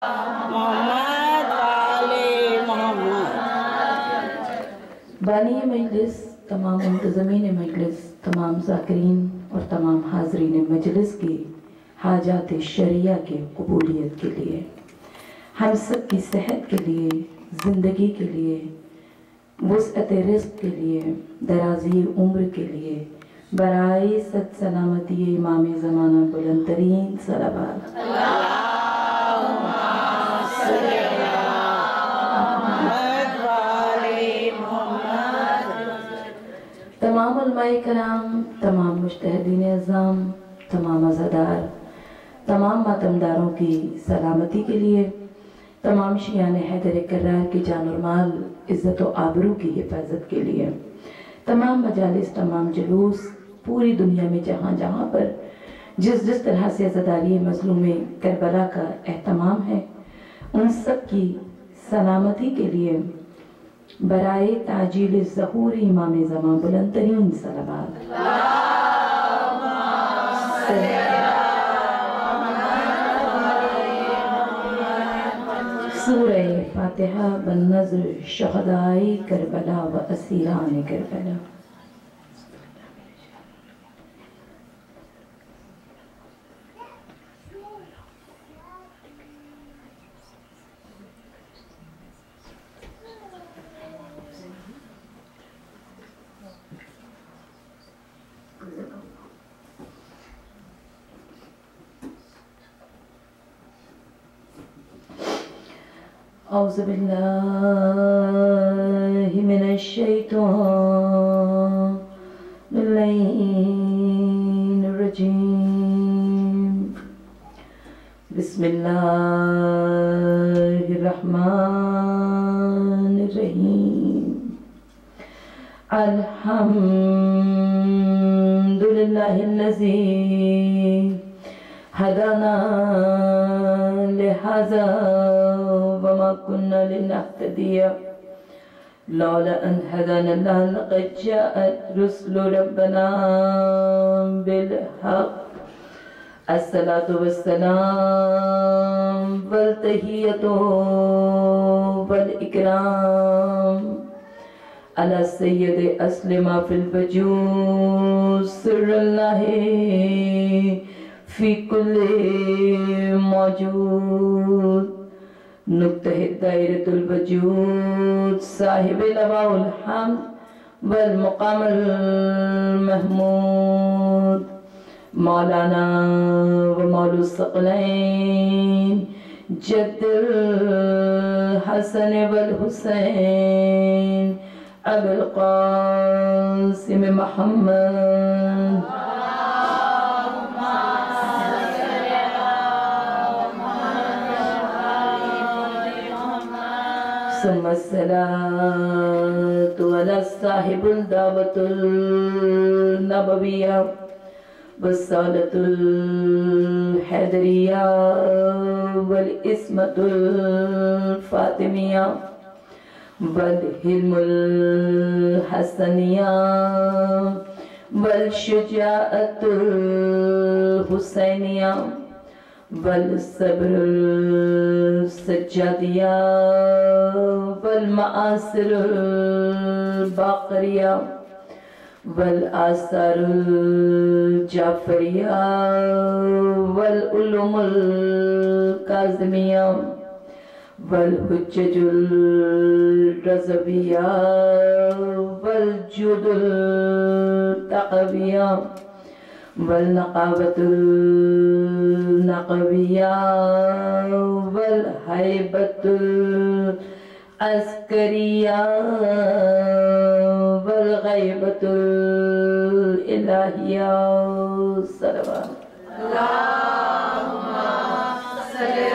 मोहम्मद वाले मोहम्मद। बानी मजलिस, तमाम मुंतज़मीन मजलिस, तमाम ज़ाकिरीन और तमाम हाज़रीन मजलिस की हाजात शरिया के कबूलियत के लिए, हम सब की सेहत के लिए, ज़िंदगी के लिए, वुसअत रिज़्क़ के लिए, दराज़ी उम्र के लिए, बराए सद सलामती इमाम ज़माना बुलंद तरीन सलावत। तमाम उलमाए कराम, तमाम मुज्तहिदीन अज़्ज़ाम, तमाम अज़ादार, तमाम मातमदारों की सलामती के लिए, तमाम शियान हैदर कर्रार की जान और माल, इज़्ज़त व आबरू की हिफाजत के लिए, तमाम मजालिस, तमाम जुलूस, पूरी दुनिया में जहाँ जहाँ पर जिस तरह से अज़ादारी मज़लूम करबला का एहतमाम है, उन सब की सलामती के लिए बराए ताजील ज़हूर इमाम ज़मां बुलंद तरीन सलावत। सूरह फातिहा बन्नज़्र शहदाए करबला व असीरान करबला। औज़ु बिल्लाहि मिनश शैतानिर रजीम। बिस्मिल्लाहिर रहमानिर रहीम। अल्हम्दुलिल्लाहिल्लज़ी हदाना लिहाज़ा वमा कुन्ना लिनहतदिया लौला अन हदानल्लाह लक़द जाअत रुसुलु रब्बना बिलहक़। अस्सलातु वस्सलाम वल तहियतु वल इकराम अला सय्यद अस्लिमा फिल वजूद सिर्रुल्लाहि फी कुल्ली मौजूद नुक्तह दायरतुल वजूद साहिब लवाउल हम्द वल मुक़ामुल महमूद मौलाना व मौलुस सक़लैन जद्दुल हसन वल हुसैन अबुल क़ासिम मुहम्मद सल्लल्लाहु अला साहिबुल दावतुल नबविया वस्सालतुल हैदरिया वल इस्मतुल फातिमिया वल हिल्मुल हसनिया वल शुजाअतुल हुसैनिया वल सब्रुल सज्जादिया वल मआसिरुल बाक़रिया वल आसारुल जाफरिया वल उलूमुल काज़िमिया वल हुज्जजुल रज़विया वल जुदुल तक़विया वल नक़ावतुल नक़विया वल हैबतुल अस्करिया वल ग़ैबतुल इलाहिया सल्लल्लाहु अलैहि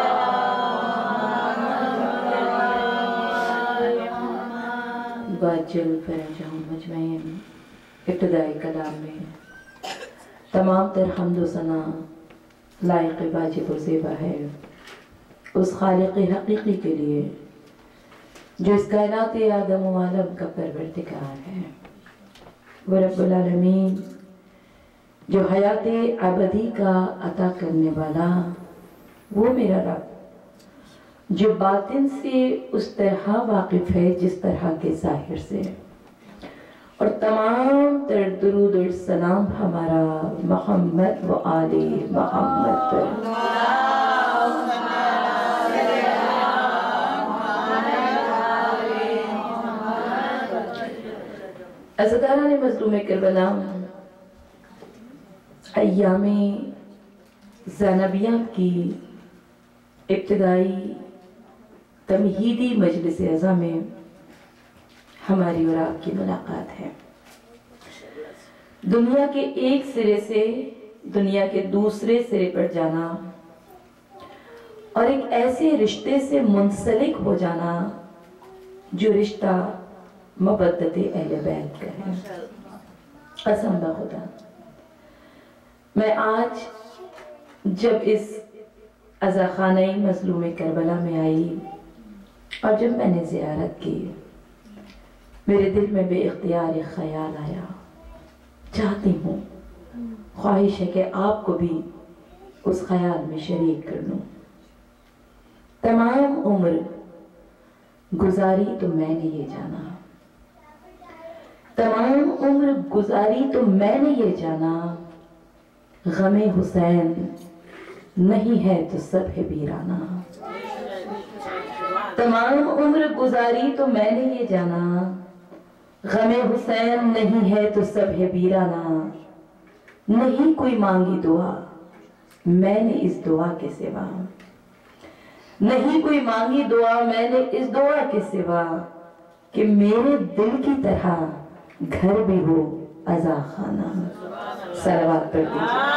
वसल्लम। बाजल फरजाऊं मजमैन इब्तिदाई कलाम में तमाम तर हम्द व सना लायक़ वाजिब व ज़ेबा है उस खालिक़ हक़ीक़ी के लिए जो इस कायनात आदम व आलम का परवरदिगार है। वो रब्बुल आलमीन जो हयात अबदी का अता करने वाला, वो मेरा रब جو باطن سے اس طرح واقف ہے جس طرح کے ظاہر سے، اور تمام تر درود و سلام ہمارا محمد و آل محمد پر۔ عزاداران مظلوم کربلا، ایام زینبیہ کی ابتدائی تمہیدی مجلس عزا میں ہماری اور آپ کی ملاقات ہے۔ دنیا کے ایک سرے سے دنیا کے دوسرے سرے پر جانا اور ایک ایسے رشتے سے منسلک ہو جانا جو رشتہ مودت اہل بیت کا ہے۔ قسم بخدا، میں آج جب اس عزاخانہ مظلوم کربلا میں آئی اور جب میں نے زیارت کی، میرے دل میں بے اختیار ایک خیال آیا، چاہتی ہوں، خواہش ہے کہ آپ کو بھی اس خیال میں شریک کر لوں۔ تمام عمر گزاری تو میں نے یہ جانا، تمام عمر گزاری تو میں نے یہ جانا، غم حسین نہیں ہے تو سب ہے ویرانہ۔ تمام عمر گزاری تو میں نے یہ جانا، غم حسین نہیں ہے تو سب ہے ویرانہ۔ نہیں کوئی مانگی دعا میں نے اس دعا کے سوا، نہیں کوئی مانگی دعا میں نے اس دعا کے سوا، کہ میرے دل کی طرح گھر بھی ہو عزاخانہ۔ صلوات پڑھ دیجیے۔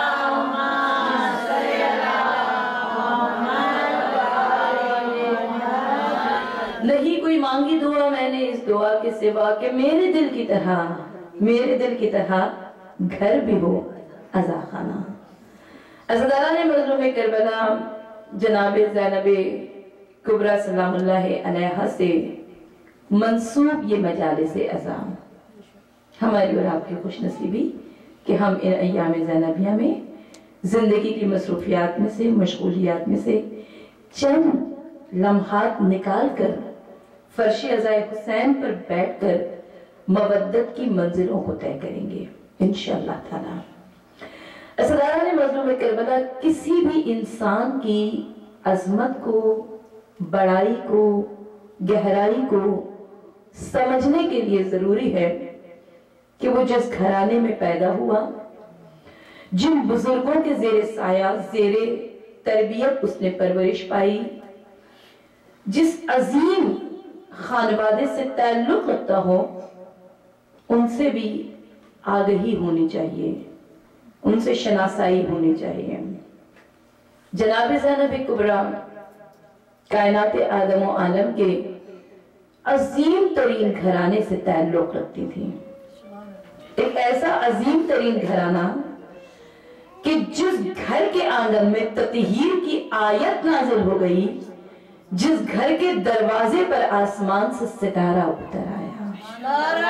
نہیں کوئی مانگی دعا میں نے اس دعا کے سوا، کہ میرے دل کی طرح گھر بھی ہو عزاخانہ۔ عزاداران مظلوم کربلا، جناب زینب کبریٰ سلام اللہ علیہا سے منسوب یہ مجالس عزا، ہماری اور آپ کی خوش نصیبی کہ ہم ان ایام زینبیہ میں زندگی کی مصروفیات میں سے، مشغولیات میں سے چند لمحات نکال کر فرش عزائے حسین پر بیٹھ کر مودت کی منزلوں کو طے کریں گے انشاءاللہ تعالی۔ عزاداران مظلوم کربلا، کسی بھی انسان کی عظمت کو، بڑائی کو، گہرائی کو سمجھنے کے لیے ضروری ہے کہ وہ جس گھرانے میں پیدا ہوا، جن بزرگوں کے زیر سایہ، زیر تربیت اس نے پرورش پائی، جس عظیم خانوادے سے تعلق رکھتا ہو، ان سے بھی آگہی ہونی چاہیے، ان سے شناسائی ہونی چاہیے۔ جناب زینب کبریٰ کائنات آدم و عالم کے عظیم ترین گھرانے سے تعلق رکھتی تھی۔ ایک ایسا عظیم ترین گھرانہ کہ جس گھر کے آنگن میں تطہیر کی آیت نازل ہو گئی، جس گھر کے دروازے پر آسمان سے ستارہ اتر آیا۔ نعرہ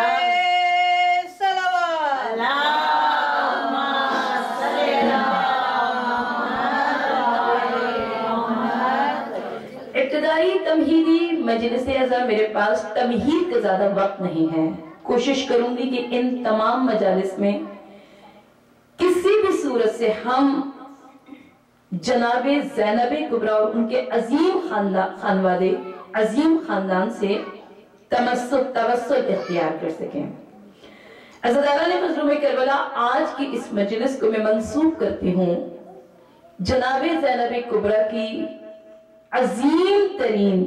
صلوات، اللہم صلی اللہ۔ ابتدائی تمہیدی مجلس عزا، میرے پاس تمہید کا زیادہ وقت نہیں ہے، کوشش کروں گی کہ ان تمام مجالس میں کسی بھی صورت سے ہم جناب زینب کبریٰ اور ان کے عظیم خانوادے، عظیم خاندان سے توسل اختیار کر سکیں۔ عزاداران مظلوم کربلا، آج کی اس مجلس کو میں منسوب کرتی ہوں جناب زینب کبریٰ کی عظیم ترین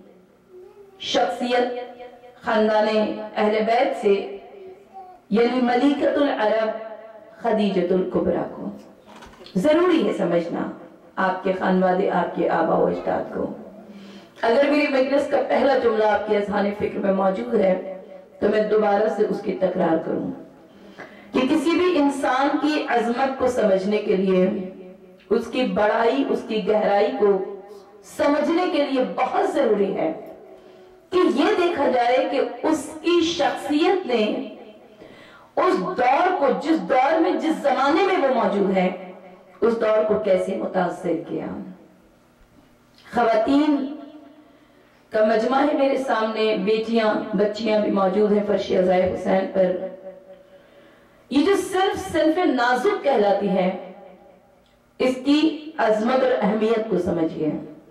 شخصیت خاندان اہل بیت سے، یعنی ملکۃ العرب خدیجۃ الکبریٰ کو۔ ضروری ہے سمجھنا آپ کے خانوادے، آپ کے آبا و اجداد کو۔ اگر میری مجلس کا پہلا جملہ آپ کے اذہان فکر میں موجود ہے تو میں دوبارہ سے اس کی تکرار کروں کہ کسی بھی انسان کی عظمت کو سمجھنے کے لیے، اس کی بڑائی، اس کی گہرائی کو سمجھنے کے لیے بہت ضروری ہے کہ یہ دیکھا جائے کہ اس کی شخصیت نے اس دور کو، جس دور میں، جس زمانے میں وہ موجود ہے، اس دور کو کیسے متاثر کیا۔ خواتین کا مجمع ہے میرے سامنے، بیٹیاں بچیاں بھی موجود ہیں فرش عزائے حسین پر. یہ جو صنف نازک کہلاتی ہے، اس کی عظمت اور اہمیت کو سمجھیے.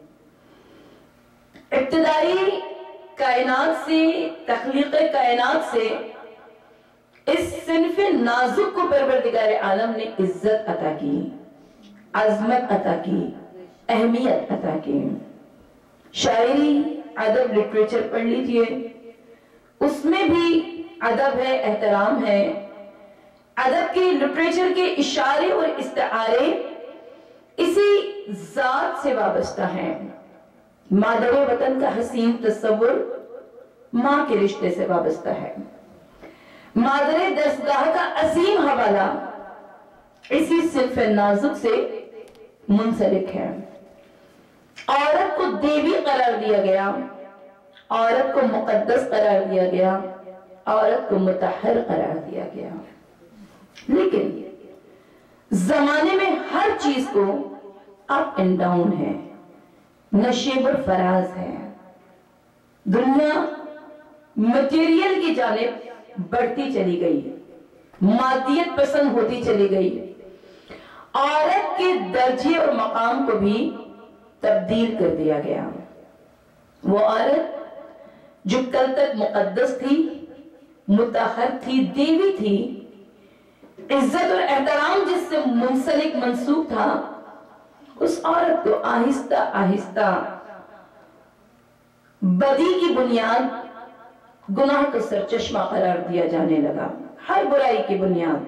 ابتدائی کائنات سے، تخلیق کائنات سے اس صنف نازک کو پروردگار عالم نے عزت عطا کی، عظمت عطا کی، اہمیت عطا کی. شاعری، ادب، لٹریچر پڑھ لیجئے، اس میں بھی ادب ہے، احترام ہے. ادب کے، لٹریچر کے اشارے اور استعارے اسی ذات سے وابستہ ہیں. مادر وطن کا حسین تصور ماں کے رشتے سے وابستہ ہے. مادر دستگاہ کا عظیم حوالہ اسی صنف نازک سے منسلک ہے. عورت کو دیوی قرار دیا گیا، عورت کو مقدس قرار دیا گیا، عورت کو مطہر قرار دیا گیا. لیکن زمانے میں ہر چیز کو اپ اینڈ ڈاؤن ہے، نشیب اور فراز ہے. دنیا مٹیریل کی جانب بڑھتی چلی گئی، مادیت پسند ہوتی چلی گئی. عورت کے درجے اور مقام کو بھی تبدیل کر دیا گیا. وہ عورت جو کل تک مقدس تھی، مطہر تھی، دیوی تھی، عزت اور احترام جس سے منسلک منسوب تھا، اس عورت کو آہستہ آہستہ بدی کی بنیاد، گناہ کو سرچشمہ قرار دیا جانے لگا. ہر برائی کی بنیاد.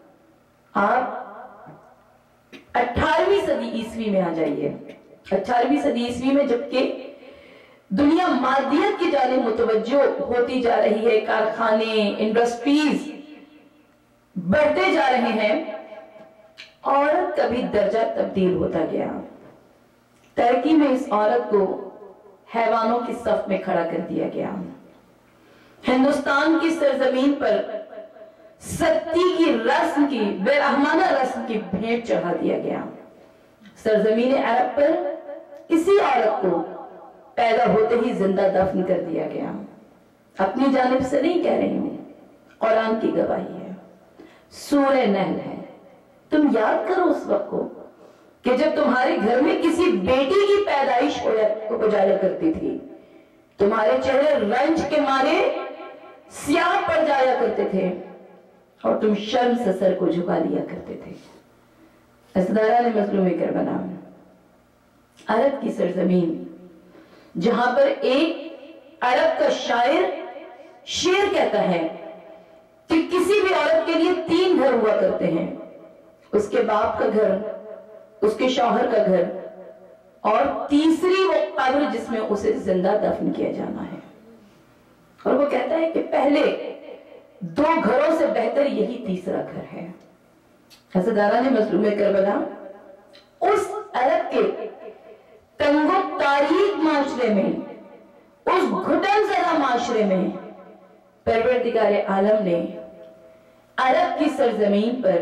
آپ 18ویں صدی عیسوی میں آ جائیے. 18ویں صدی عیسوی میں جبکہ دنیا مادیت کی جانب متوجہ ہوتی جا رہی ہے، کارخانے، انڈسٹریز بڑھتے جا رہے ہیں، عورت کا بھی درجہ تبدیل ہوتا گیا. ترقی میں اس عورت کو حیوانوں کی صف میں کھڑا کر دیا گیا. ہندوستان کی سرزمین پر ستی کی رسم کی، بے رحمانہ رسم کی بھیٹ چڑھا دیا گیا. سرزمین عرب پر اسی عورت کو پیدا ہوتے ہی زندہ دفن کر دیا گیا. اپنی جانب سے نہیں کہہ رہی ہوں، قرآن کی گواہی ہے، سورہ نحل ہے. تم یاد کرو اس وقت کو کہ جب تمہارے گھر میں کسی بیٹی کی پیدائش ہو جایا کرتی تھی، تمہارے چہرے رنج کے مارے سیاہ پڑ جایا کرتے تھے اور تم شرم سے سر کو جھکا لیا کرتے تھے. اسداران مظلوم کربلا، عرب کی سرزمین جہاں پر ایک عرب کا شاعر کہتا ہے کہ کسی بھی عورت کے لیے 3 گھر ہوا کرتے ہیں، اس کے باپ کا گھر، اس کے شوہر کا گھر، اور تیسری وہ قبر جس میں اسے زندہ دفن کیا جانا ہے. اور وہ کہتا ہے کہ پہلے 2 گھروں سے بہتر یہی تیسرا گھر ہے. حسداران مظلوم کربلا، اس عرب کے تنگ و تاریک معاشرے میں، اس گھٹن زدہ معاشرے میں پروردگار عالم نے عرب کی سرزمین پر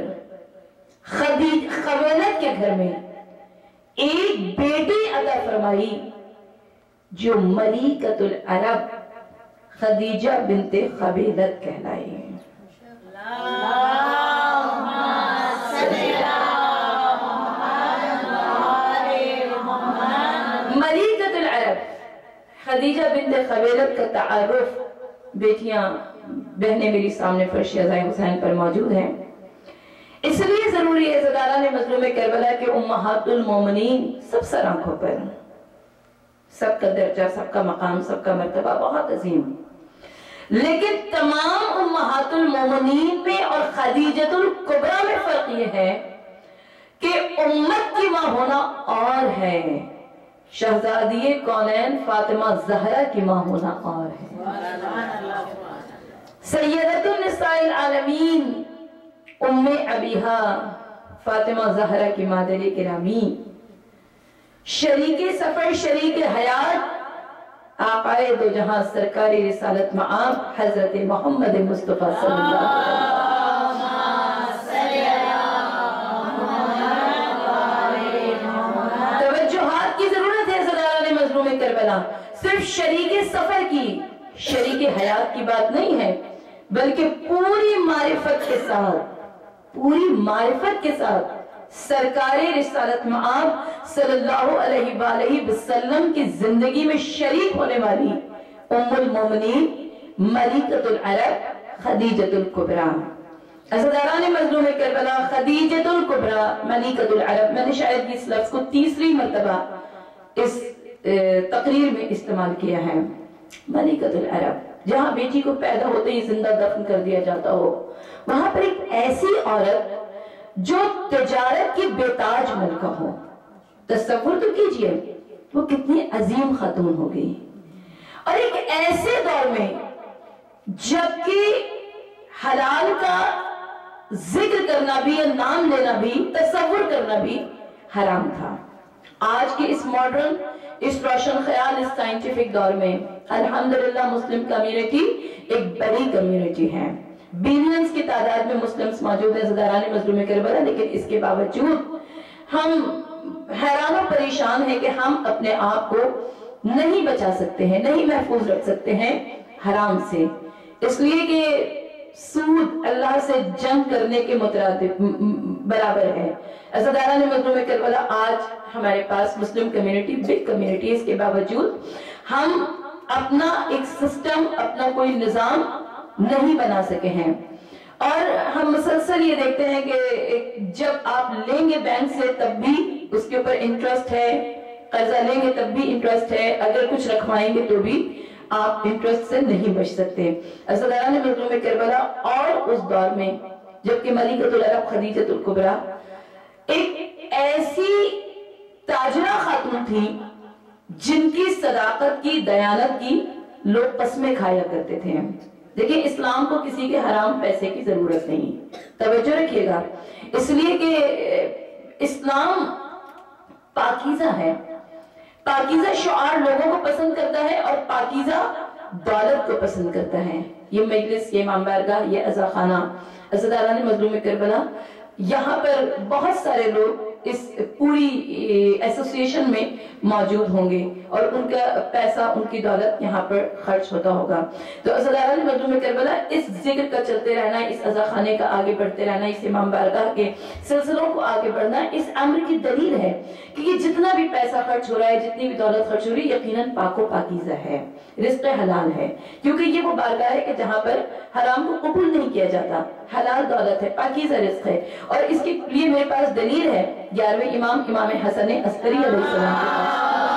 خویلد کے گھر میں ایک بیٹی عطا فرمائی جو ملیکۃ العرب خدیجہ بنت خویلد کہلائی. ملیکۃ العرب خدیجہ بنت خویلد کا تعارف بیٹیاں بہنیں میری سامنے فرش عزائے حسین پر موجود ہیں. اس لیے ضروری ہے زداران مظلوم کربلا کہ امہات المومنین سب سر آنکھوں پر، سب کا درجہ، سب کا مقام، سب کا مرتبہ بہت عظیم، لیکن تمام امہات المومنین میں اور خدیجۃ الکبریٰ میں فرق یہ ہے کہ امت کی ماں ہونا اور ہے، شہزادی کونین فاطمہ زہرا کی ماں ہونا اور ہے. سیدۃ النساء العالمین ام ابیہا فاطمہ زہرا کی مادر گرامی، شریک سفر، شریک حیات، آقائے دو جہاں سرکاری رسالت مآب حضرت محمد مصطفیٰ صلی اللہ علیہ وسلم. توجہات کی ضرورت ہے زداران کربلا صرف شریک سفر کی، شریک حیات کی بات نہیں ہے، بلکہ پوری معرفت کے ساتھ سرکار رسالت مآب صلی اللہ علیہ وآلہ وسلم کی زندگی میں شریک ہونے والی ام المومنین ملکۃ العرب خدیجۃ الکبریٰ، عزاداران مظلوم کربلا خدیجۃ الکبریٰ ملکۃ العرب۔ میں نے شاید اس لفظ کو تیسری مرتبہ اس تقریر میں استعمال کیا ہے۔ ملکۃ العرب، جہاں بیٹی کو پیدا ہوتے ہی زندہ دفن کر دیا جاتا ہو، وہاں پر ایک ایسی عورت جو تجارت کی بیتاج ملکہ ہو، تصور تو کیجئے وہ کتنی عظیم خاتون ہوگی، اور ایک ایسے دور میں جبکہ حلال کا ذکر کرنا بھی یا نام لینا بھی، تصور کرنا بھی حرام تھا۔ آج کے اس ماڈرن، اس روشن خیال، اس سائنٹیفک دور میں الحمدللہ مسلم کمیونٹی ایک بڑی کمیونٹی ہے، بلینز کی تعداد میں مسلمز موجود ہیں عزاداران مظلوم کربلا، لیکن اس کے باوجود ہم حیران و پریشان ہیں کہ ہم اپنے آپ کو نہیں بچا سکتے ہیں، نہیں محفوظ رکھ سکتے ہیں حرام سے، اس لیے کہ سود اللہ سے جنگ کرنے کے مترادف برابر ہے۔ عزاداران مظلوم کربلا، آج ہمارے پاس مسلم کمیونٹی بگ کمیونٹی، اس کے باوجود ہم اپنا ایک سسٹم، اپنا کوئی نظام نہیں بنا سکے ہیں، اور ہم مسلسل یہ دیکھتے ہیں کہ جب آپ لیں گے بینک سے تب بھی اس کے اوپر انٹرسٹ ہے، قرضہ لیں گے تب بھی انٹرسٹ ہے، اگر کچھ رکھوائیں گے تو بھی آپ انٹرسٹ سے نہیں بچ سکتے۔ عزاداران مظلوم کربلا، اور اس دور میں جبکہ ملکۃ العرب خدیجۃ الکبریٰ ایک ایسی تاجرہ خاتون تھی جن کی صداقت کی، دیانت کی لوگ قسمیں کھایا کرتے تھے۔ دیکھیں، اسلام کو کسی کے حرام پیسے کی ضرورت نہیں، توجہ رکھیے گا، اس لیے کہ اسلام پاکیزہ ہے، پاکیزہ شعار لوگوں کو پسند کرتا ہے اور پاکیزہ دولت کو پسند کرتا ہے۔ یہ مجلس، یہ امام بارگاہ، یہ عزا خانہ، عزاداران مظلوم کربلا، یہاں پر بہت سارے لوگ اس پوری ایسوسیشن میں موجود ہوں گے اور ان کا پیسہ، ان کی دولت یہاں پر خرچ ہوتا ہوگا۔ تو عزاداران مظلوم کربلا، اس ذکر کا چلتے رہنا، اس عزا خانے کا آگے بڑھتے رہنا، اس امام بارگاہ کے سلسلوں کو آگے بڑھنا اس امر کی دلیل ہے کہ یہ جتنا بھی پیسہ خرچ ہو رہا ہے، جتنی بھی دولت خرچ ہو رہی ہے، یقیناً پاک و پاکیزہ ہے، رزق حلال ہے، کیونکہ یہ وہ بارگاہ ہے کہ جہاں پر حرام کو قبول نہیں کیا جاتا، حلال دولت ہے، پاکیزہ رزق ہے۔ اور اس کے لیے میرے پاس دلیل ہے 11ویں امام حسن عسکری علیہ السلام کے پاس۔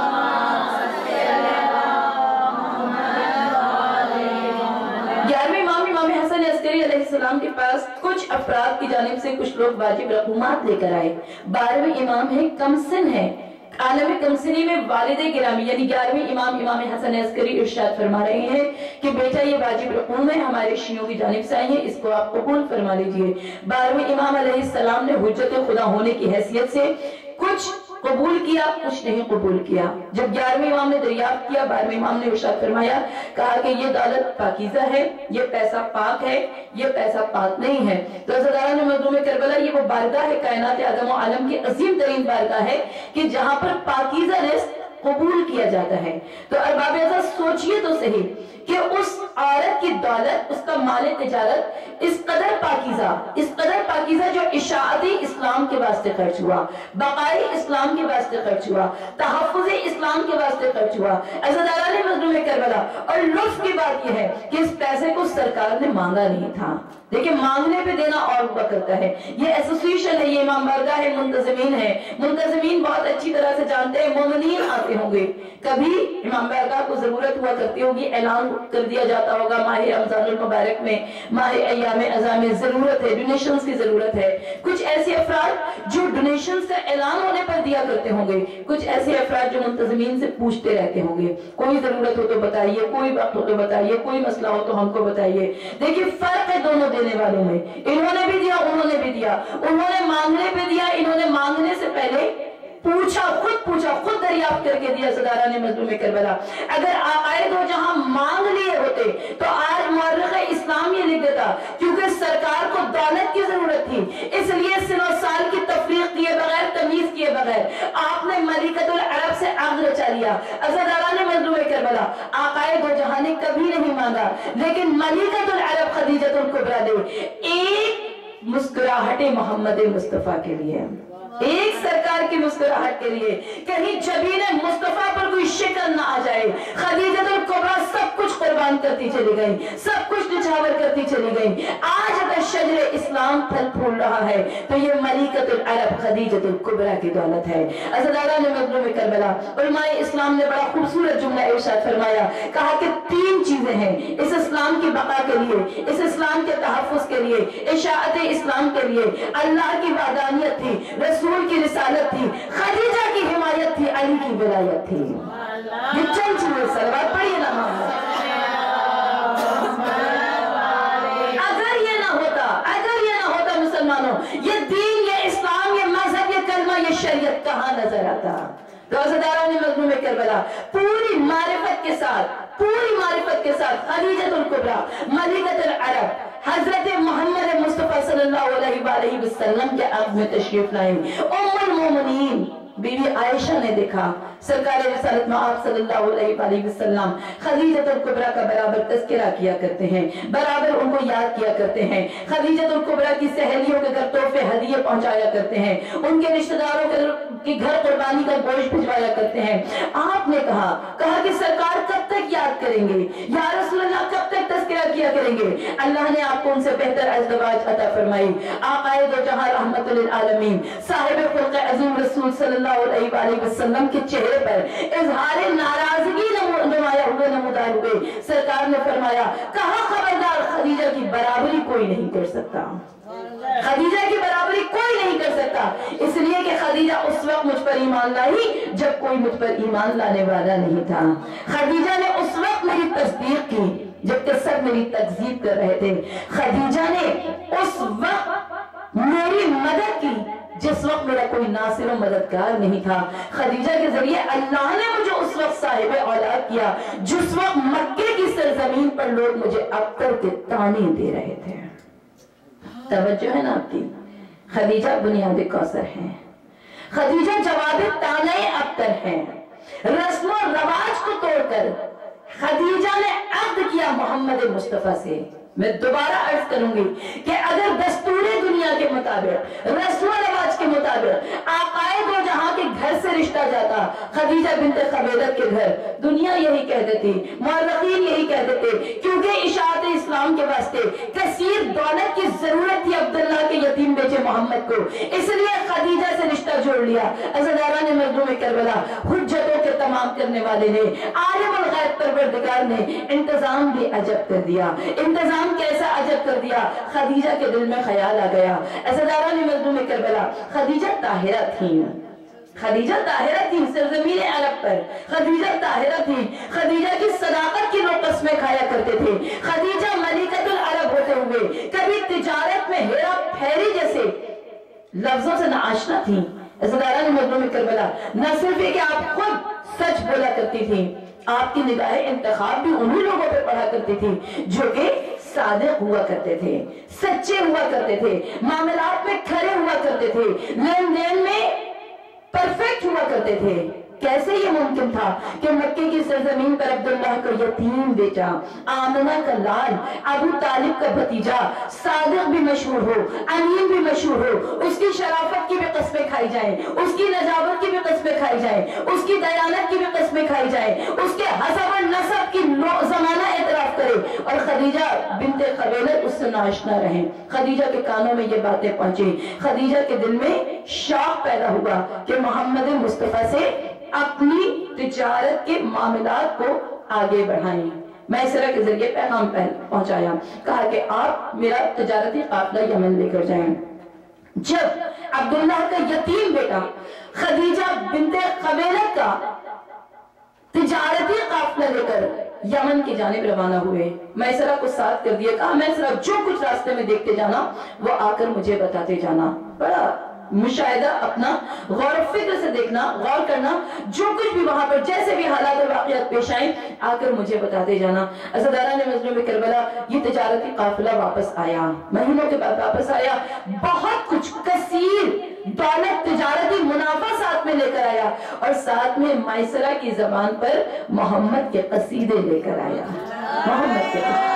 11ویں امام حسن عسکری علیہ السلام کے پاس کچھ افراد کی جانب سے کچھ لوگ واجب رقومات لے کر آئے۔ 12ویں امام ہے، کمسن ہے، عالم کمسنی میں والد گرامی یعنی 11ویں امام حسن عسکری ارشاد فرما رہے ہیں کہ بیٹا یہ واجب رقوم ہے، ہمارے شیعوں کی جانب سے آئی ہے، اس کو آپ قبول فرما لیجئے۔ 12ویں امام علیہ السلام نے حجت خدا ہونے کی حیثیت سے کچھ قبول کیا، کچھ نہیں قبول کیا۔ جب 11ویں امام نے دریافت کیا، 12ویں امام نے ارشاد فرمایا، کہا کہ یہ دولت پاکیزہ ہے، یہ پیسہ پاک ہے، یہ پیسہ پاک نہیں ہے۔ تو عزاداران مظلوم کربلا، یہ وہ بارگاہ ہے کائنات آدم و عالم کی عظیم ترین بارگاہ ہے کہ جہاں پر پاکیزہ رزق قبول کیا جاتا ہے۔ تو ارباب اعزاز سوچئے تو صحیح کہ اس عورت کی دولت، اس کا مال تجارت اس قدر پاکیزہ جو اشاعتی اسلام کے واسطے خرچ ہوا، بقائی اسلام کے واسطے خرچ ہوا، تحفظ اسلام کے واسطے خرچ ہوا۔ عزاداران مظلوم کربلا، اور لطف کی بات یہ ہے کہ اس پیسے کو سرکار نے مانگا نہیں تھا، دیکھیں مانگنے پہ دینا اور ہوا کرتا ہے۔ یہ ایسوسیشن ہے، یہ امام بارگاہ ہے، منتظمین ہے، منتظمین بہت اچھی طرح سے جانتے ہیں، مومنین آتے ہوں گے، کبھی امام بارگاہ کو ضرورت ہوا کرتی ہوگی، اعلان کر دیا جاتا ہوگا ماہ رمضان المبارک میں، ماہ ایام عزا میں ضرورت ہے، ڈونیشنز کی ضرورت ہے۔ کچھ ایسے افراد جو ڈونیشنز کا اعلان ہونے پر دیا کرتے ہوں گے، کچھ ایسے افراد جو منتظمین سے پوچھتے رہتے ہوں گے، کوئی ضرورت ہو تو بتائیے، کوئی وقت ہو تو بتائیے، کوئی مسئلہ ہو تو ہم کو بتائیے۔ دیکھیے فرق ہے دونوں دینے والوں میں، انہوں نے بھی دیا، انہوں نے بھی دیا، انہوں نے مانگنے پہ دیا، انہوں نے مانگنے سے پہلے पूछा, खुद दरियाफ्त करके दिया सरदारा ने मजलूम करबला। अगर आकाए दो जहां मांग लिए होते तो आज मुअर्रिख इस्लाम ये लिख देता, क्योंकि सरकार को दौलत की जरूरत थी, इसलिए सिनो साल की तफरीक किए बगैर, तमीज किए बगैर आपने मलिकतुल अरब से आग रचा लिया। सरदारा ने मजलूम करबला आकाए दो जहां ने कभी नहीं मांगा, लेकिन मलिकतुल अरब खदीजतुल कुबरा ने एक मुस्कुराहटे मोहम्मद मुस्तफा के लिए, एक सरकार की मुस्कुराहट के लिए, कहीं जबीन मुस्तफा पर कोई शिकन ना आ जाए। खदीजतुल कुबरा सब कुछ कुर्बान करती चली गई, सब कुछ निछावर करती चली गई। आज अगर शजरे इस्लाम फल फूल रहा है तो ये मलिकतुल अरब खदीजतुल कुबरा की दौलत है। अज़दारा ने मजलूम करबला उलमाए इस्लाम ने बड़ा खूबसूरत जुमला इरशाद फरमाया, कहा कि 3 चीजें हैं इस इस्लाम की बका के लिए, इस इस्लाम के तहफ़्फ़ुज़ के लिए, इशाअत इस्लाम के लिए। अल्लाह की वादानियत थी, रसूल की रिसालत थी, खदीजा की हिमायत थी, अली की विलायत थी। ये चंद चीजें सलवात पढ़िए ना मोहम्मद। अगर ये ना होता मुसलमानों, ये दीन, ये इस्लाम, ये मजहब, ये कलमा, ये शरीयत कहाँ नजर आता। रोज़दारा ने मजलूम करबला पूरी मारिफत के साथ खदीजतुल कुबरा मलिकतुल अरब हजरत मोहम्मद मुस्तफा सल्लल्लाहु अलैहि वसल्लम के आग में तशरीफ लाई। उम्मुल मोमिनीन बीबी आयशा ने देखा सरकार रिसालत में आप सल्लल्लाहु अलैहि वसल्लम खदीजतुल कुबरा का बराबर तज़किरा किया करते हैं, बराबर उनको याद किया करते हैं। खदीजतुल कुबरा की सहेलियों के घर तोहफे हदिये पहुंचाया करते हैं, उनके रिश्तेदारों के घर कुर्बानी का गोश्त भिजवाया करते हैं। आपने कहा कि सरकार कब तक याद करेंगे या रसूलुल्लाह, कब तक तज़किरा किया करेंगे। अल्लाह ने आपको उनसे बेहतर अज़दवाज अता फरमाई। आक़ाए दो जहां रहमतुल लिल आलमीन साहिब खुल्क़ अज़ीम रसूल सल्लल्लाहु अलैहि वसल्लम के चेहरे पर इज़हार नाराजगी नुमाया हुए, नमूदार हुए। सरकार ने फरमाया, कहा खबरदार, खदीजा की बराबरी कोई नहीं कर सकता, खदीजा की बराबरी कोई नहीं कर सकता। इसलिए कि खदीजा उस वक्त मुझ पर ईमान लाई जब कोई मुझ पर ईमान लाने वाला नहीं था। खदीजा ने उस वक्त मेरी तस्दीक की जबकि सब मेरी तकज़ीब कर रहे थे। खदीजा ने उस वक्त मेरी मदद की जिस वक्त मेरा कोई नासिर और मददगार नहीं था। खदीजा के जरिए अल्लाह ने मुझे उस वक्त साहिब औलाद किया जिस वक्त मक्के की सरजमीन पर लोग मुझे अब्तर के ताने दे रहे थे। तवज्जो है ना आपकी। खदीजा बुनियाद कौसर है, खदीजा जवाब ताने अब्तर है। रस्म और रवाज को तोड़कर खदीजा ने अब्द किया मोहम्मद मुस्तफा से। मैं दोबारा अर्ज करूंगी कि अगर दस्तूरे दुनिया के मुताबिक, रस्म रिवाज के मुताबिक आकाए दो जहां के घर से रिश्ता जाता खदीजा बिन्त खबीलत के घर, दुनिया यही कह देती, मुअर्रिखीन यही कह देते, क्योंकि इशाअत इस्लाम के वास्ते कसीर दौलत की जरूरत थी अब्दुल्लाह के यतीम बेटे मोहम्मद को, इसलिए खदीजा से रिश्ता जोड़ लिया। अज़दारा ने मजलूम करबला हुज्जतों के तमाम करने वाले ने, आलिमुल गैब परवरदिगार ने इंतजाम भी अजब कर दिया। इंतजाम कैसा अजब कर दिया, खदीजा के दिल में ख्याल आ गया। अज़दारा ने मजलूम करबला खदीजा ताहिरा थी, खदीजा ताहिरा थी, सरजमीन अरब पर खदीजा ताहिरा थी। खदीजा की सदाकत की लोग कसमें खाया करते थे। खदीजा मलिकतुल अरब होते हुए कभी तिजारत में हेरा फेरी जैसे लफ्जों से ना आशना थी। अज़दारा ने मजलूम करबला न सिर्फ कि आप खुद सच बोला करती थी, आपकी निगाहें इंतखाब भी उन्हीं लोगों पे पढ़ा करती थी जो कि सादिक हुआ करते थे, सच्चे हुआ करते थे, मामलात में खरे हुआ करते थे, लेन देन में परफेक्ट हुआ करते थे। कैसे ये मुमकिन था कि मक्के की सरजमीन पर अब्दुल्लाह का यतीम बेटा, आमिना का लाल, अबू तालिब का भतीजा, सादिक भी मशहूर हो, अमीन भी मशहूर हो, उसकी शराफत की भी कस्में खाई जाए, उसकी नजावत की भी कस्में खाई जाए, उसकी दयानत की भी कस्में खाई जाए, उसके हसब और नसब की जमाना एतराफ करे और खदीजा बिन्ते खबीलत उससे नाशना रहे। खदीजा के कानों में ये बातें पहुंची, खदीजा के दिल में शौक पैदा हुआ कि मोहम्मद मुस्तफा से अपनी तिजारत के मामलात को आगे बढ़ाएं। मैं इस तरह के जरिए पैगाम पहुंचाया, कहा कि आप मेरा तिजारती काफिला यमन लेकर जाएं। जब अब्दुल्लाह का यतीम बेटा खदीजा बिन्ते खबीलत का तिजारती काफिला लेकर यमन की जानिब रवाना हुए, मैसरा को साथ कर दिया, कहा मैसरा जो कुछ रास्ते में देखते जाना वो आकर मुझे बताते जाना। बड़ा मुशाहिदा, अपना गौर फिक्र से देखना, गौर करना, जो कुछ भी वहां पर जैसे भी हालात और वाक़ियात पेश आए आकर मुझे बताते जाना। अज़दारान मज़लूम करबला, ये तिजारती काफिला वापस आया, महीनों के बाद वापस आया, बहुत कुछ कसीर दौलत, तिजारती मुनाफा साथ में लेकर आया और साथ में माइसरा की जबान पर मोहम्मद के कसीदे लेकर आया। मोहम्मद के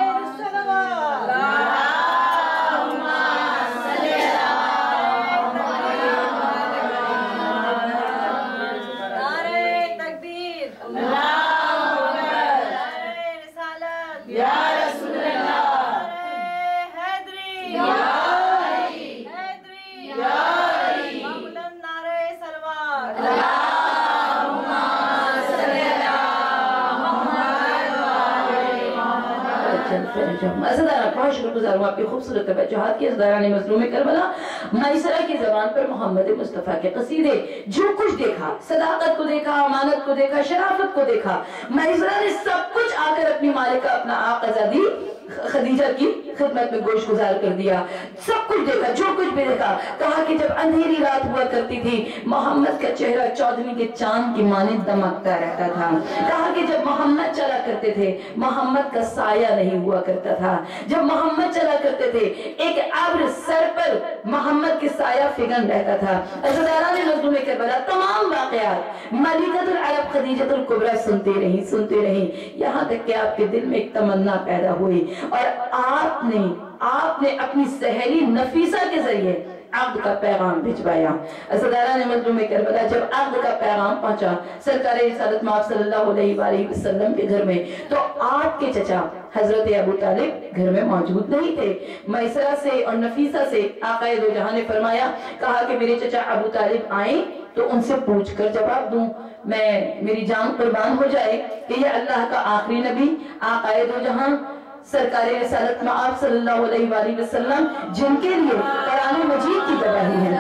बहुत शुक्रगुजार हूँ आपकी खूबसूरत तवज्जुहात की। अज़दारान मज़लूम करबला, माइसरा की ज़बान पर मोहम्मद मुस्तफ़ा के कसीदे, जो कुछ देखा, सदाकत को देखा, अमानत को देखा, शराफत को देखा, माइसरा ने सब कुछ आकर अपनी मालिका, अपना आज़ादी खदीजा की खिदमत में गोश गुजार कर दिया। सब कुछ देखा, जो कुछ भी देखा। कहा कि जब अंधेरी रात हुआ करती थी, मोहम्मद का चेहरा चौदहवीं के चांद की माने दमकता रहता था। कहा कि जब मोहम्मद चला करते थे, मोहम्मद का साया नहीं हुआ करता था। जब मोहम्मद चला करते थे, एक अब्र सर पर मोहम्मद के साया फिगन रहता था। अज़दारान मज़लूम करबला, तमाम वाक़यात मलिकतुल अरब खदीजतुल कुबरा सुनती रही, यहाँ तक कि आपके दिल में एक तमन्ना पैदा हुई और आपने अपनी सहेली नफीसा के जरिए अब्द का पैगाम भिजवाया। अज़दारान मज़लूम करबला, जब अब्द का पैगाम पहुंचा सरकार रिसालत मआब सल्लल्लाहु अलैहि वसल्लम के घर में, तो आपके चचा हजरत अबू तालिब घर में मौजूद नहीं थे। मैसरा से और नफीसा से आक़ाए दो जहां ने फरमाया, कहा कि मेरे चचा अबू तालिब आए तो उनसे पूछकर जवाब दूं, मेरी जान कुर्बान हो जाए कि ये अल्लाह का आखिरी नबी आक़ाए दो जहां सरकार रिसालत मआब सल्लल्लाहु अलैहि वसल्लम, जिनके लिए कुरान मजीद की गवाही है,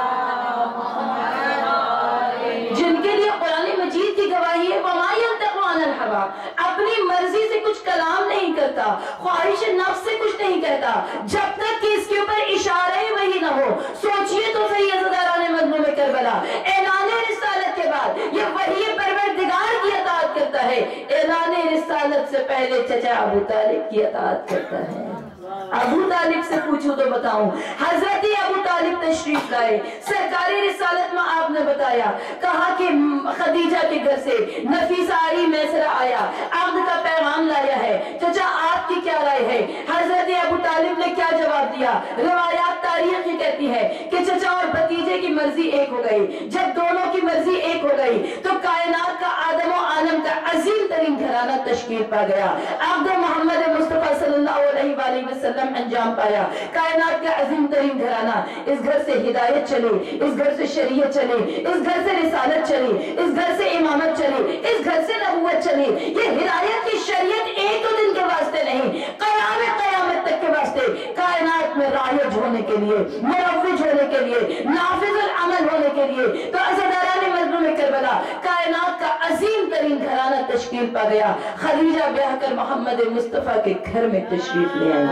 जिनके लिए कुरान मजीद की गवाही है, वमा यंतिक़ु अनिल हवा, अपनी मर्जी से कुछ कलाम नहीं करता, ख्वाहिश नफ्स से कुछ नहीं कहता, जब तक कि इसके ऊपर इशारा ही वही ना हो। सोचिए तो सही अज़दारान मज़लूम करबला, ऐलान रिसालत के बाद ये वही परवरदिगार की अताअत करता है, ऐलान रिसालत से पहले चचा अबू तालिब की अताअत करता है। अबू तालिब से पूछूं तो बताऊं, हजरत अबू तालिब तशरीफ लाए, सरकारी रिसालत में आपने बताया, कहा कि खदीजा के घर से नफीसा आई, मैसरा आया, अब्द का पैगाम लाया है, चचा आपकी क्या राय है? हजरत अबू तालिब ने क्या जवाब दिया? रिवायात तारीख ये कहती है कि चचा और भतीजे की मर्जी एक हो गई। जब दोनों की मर्जी एक हो गई तो कायनात का आदम और आलम का अजीम तरीन घराना तश्कील पा गया। अब्द मोहम्मद मुस्तफा सल्लल्लाहु अलैहि वसल्लम अंजाम पाया। कायनात का अजीम तरीन घराना, इस घर से हिदायत चली, इस घर से शरीयत चली, इस घर से रिसालत चली, इस घर से इमामत चली, इस घर से नबूवत चली। ये हिदायत की शरीयत एक दो दिन के वास्ते नहीं, क़यामत तक के वास्ते, कायनात में राइज होने के लिए, मुरव्विज होने के लिए, नाफिजुल अमल होने के लिए। तो अज़दारान मज़लूम करबला, कायनात का अजीम तरीन घराना तश्कील पा गया। खदीजा ब्याह कर मोहम्मद मुस्तफा के घर में तशरीफ ले आई।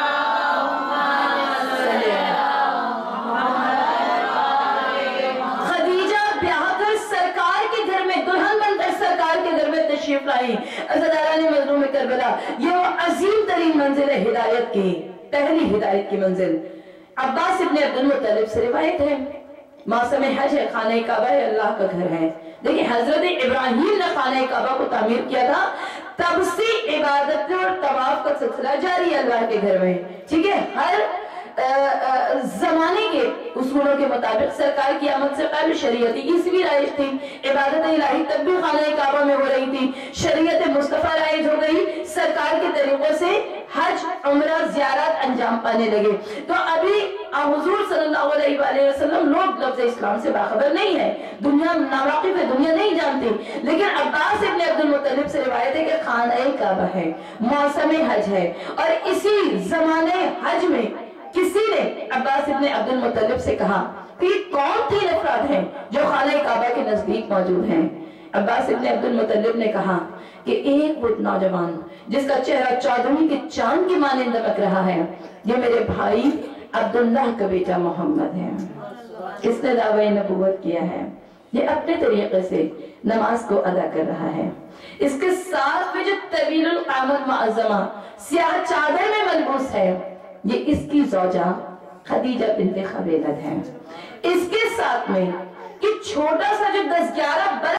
खदीजा ब्याह कर सरकार के घर में, दुल्हन बनकर सरकार के घर में तशरीफ लाई। अज़दारान मज़लूम करबला, ये वो अजीम तरीन मंजिल है हिदायत की, पहली हिदायत की मंजिल। अब्बास इब्न अब्दुल मुत्तलिब से रिवायत है, मौसम हज है, खाने काबा है, अल्लाह का घर है। देखिए हजरत इब्राहिम ने खाने काबा को तामीर किया था, तब से इबादत और तवाफ का सिलसिला जारी है अल्लाह के घर में। ठीक है, हर जमाने के उसूलों के मुताबिक सरकार की आमद से पहले शरीयत ईसवी राइज थी, इबादत इलाही तब भी खाने काबा में हो रही थी। शरीयत मुस्तफा राइज हो गई, सरकार के तरीकों से हज उम्रा जियारत अंजाम पाने लगे। तो अभी हुजूर सल्लल्लाहु अलैहि वसल्लम लोग लफ्ज़ इस्लाम से बाखबर नहीं है, दुनिया नावाकिफ है, दुनिया नहीं जानती। लेकिन अब्बास इब्न अब्दुल मुत्तलिब से रिवायत है कि खाना काबा है, मौसम हज है, और इसी जमाने हज में किसी ने अब्बास इब्न अब्दुल मुत्तलिब से कहा कि कौन 3 अफराद हैं जो खाने काबा के नजदीक मौजूद हैं। अब्बास इब्न अब्दुल मुत्तलिब ने कहा कि एक वो नौजवान जिसका चेहरा चौदहवीं के चांद की माने दमक रहा है, ये मेरे भाई अब्दुल्लाह का बेटा मोहम्मद है। इसने दावे नबूवत किया है, ये अपने तरीके से नमाज को अदा कर रहा है। इसके साथ में जो तवीलुल क़ामत मुअज़्ज़मा सियाह चादर में मलबूस है, ये इसकी ज़ौजा खदीजा बिन्ते खुवैलिद है। इसके साथ में कि छोटा सा जो 10-11 बरस